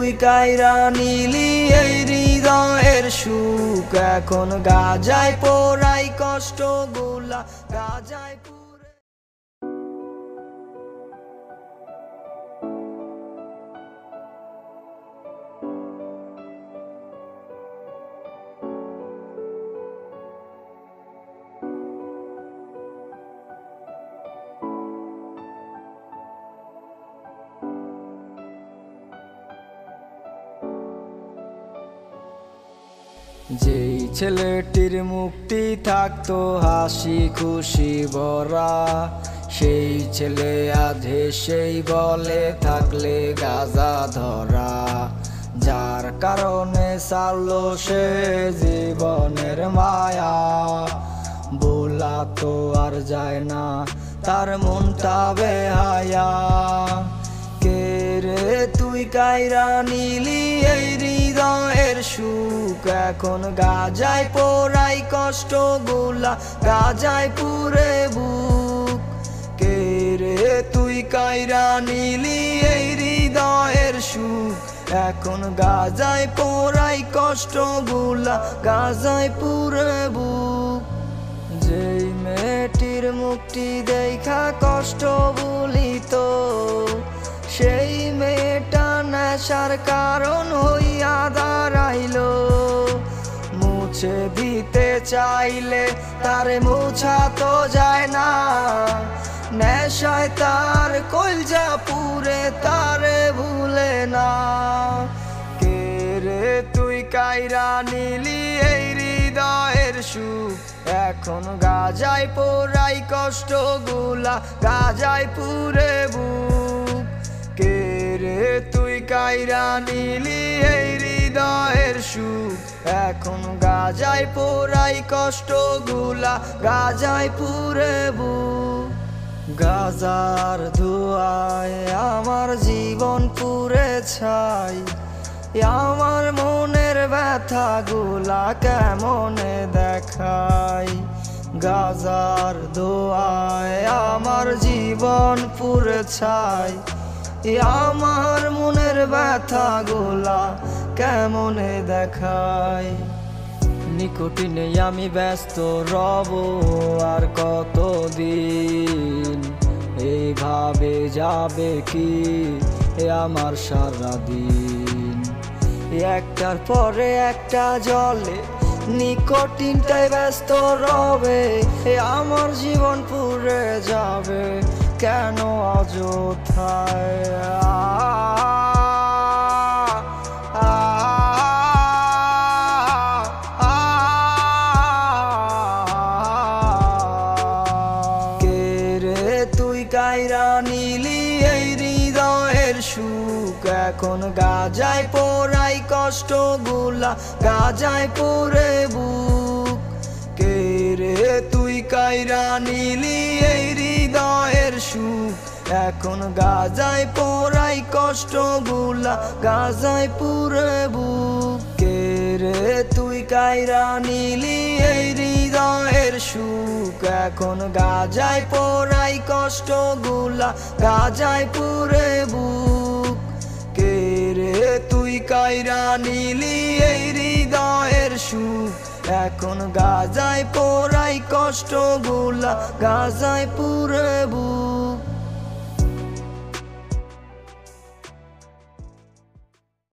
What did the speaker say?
তুই কাইরা নিলি এই হৃদয়ের সুখ, এখন গাজায় পোড়াই কষ্ট গুলা গাজায় পুরে। যেই ছেলেটির মুক্তি থাকতো হাসি খুশি ভরা, সেই ছেলে আধে সেই বলে থাকলে গাজা ধরা। যার কারণে ছাড়লো সে জীবনের মায়া, বলা তো আর যায় না তার মনটা বেহায়া। কে রে তুই কাইরা নিলি এই হৃদয়ের সুখ, এখন গাজায় পোড়াই কষ্ট গুলা গাজায় পুরে বুক। কে রে তুই কাইরা নিলি এই হৃদয়ের সুখ, এখন গাজায় পোড়াই কষ্ট গুলা গাজায় পুরে বুক। যেই মেয়েটির মুক্তি দেখা কষ্ট বলিত, সেই মেয়েটা নেশার কারণ হইয়া দাঁড়াইলো। মুছে দিতে চাইলে তারে মুছা তো যায় না, নেশায় তার কলজা পুরে তারে ভুলে না। কে রে তুই কাইরা নিলি এই হৃদয়ের সুখ, এখন গাজায় পোড়াই কষ্ট গুলা গাজায় পুরে বুক। কে রে তুই কাইরা নিলি এই হৃদয়ের সুখ, এখন গাজায় পোড়াই কষ্ট গুলা গাজায় পুরে বুক। গাজার ধোঁয়ায় আমার জীবন পুরে ছাই, আমার মনের ব্যথা গুলা কেমনে দেখাই। গাজার ধোঁয়ায় আমার জীবন পুরে ছাই, আমার মনের ব্যথা গুলা কেমনে দেখাই। নিকটিনে আমি ব্যস্ত রব আর কতদিন, এইভাবে যাবে কি আমার সারাদিন। একটার পরে একটা জলে নিকটিনটাই ব্যস্ত রবে, আমার জীবন পুরে যাবে কেন অযথায়। কে রে তুই কাইরা নিলি এই হৃদয়ের সুখ, এখন গাজায় পোড়াই কষ্ট গুলা গাজায় পুরে বুক। কে রে তুই কাইরা নিলি এই হৃদয়ের সুখ, এখন গাজায় পোড়াই কষ্ট গুলা গাজায় পুরে বুক। কে রে তুই কাইরা নিলি এই হৃদয়ের সুখ, এখন গাজায় পোড়াই কষ্ট গুলা গাজায় পুরে বুক। কে রে তুই কাইরা নিলি এই হৃদয়ের সুখ, এখন গাজায় পোড়াই কষ্ট গুলা গাজায় পুরে বুক।